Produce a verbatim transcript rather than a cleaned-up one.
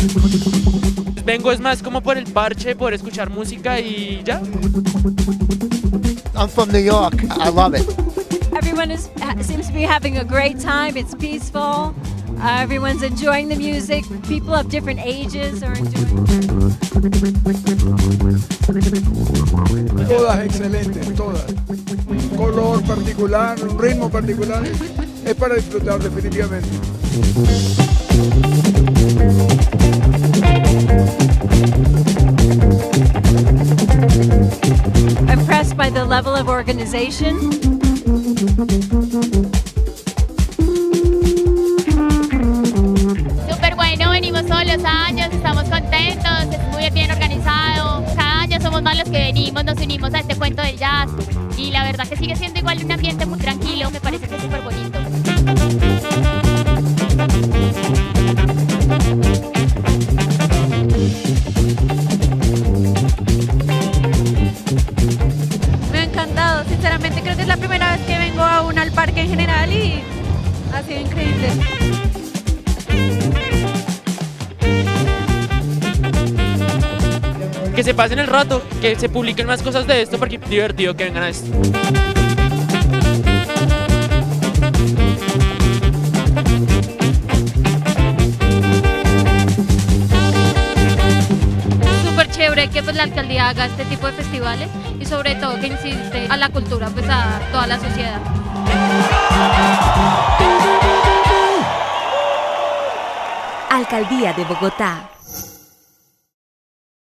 Vengo es más como por el parche, por escuchar música y ya. I'm from New York. I love it. Everyone is, seems to be having a great time. It's peaceful. Uh, everyone's enjoying the music. People of different ages are enjoying. Todas excelentes, todas. Un color particular, un ritmo particular. Es para disfrutar definitivamente. Impressed by the level of organization. Súper bueno, venimos todos los años, estamos contentos, es muy bien organizado. Cada año somos más los que venimos, nos unimos a este cuento del jazz y la verdad que sigue siendo igual un ambiente muy tranquilo, me parece que es súper bonito. Me ha encantado, sinceramente creo que es la primera vez que vengo a un al parque en general y ha sido increíble. Que se pasen el rato, que se publiquen más cosas de esto porque es divertido que vengan a esto. Súper chévere que pues la alcaldía haga este tipo de festivales y sobre todo que incite a la cultura, pues a toda la sociedad. Alcaldía de Bogotá.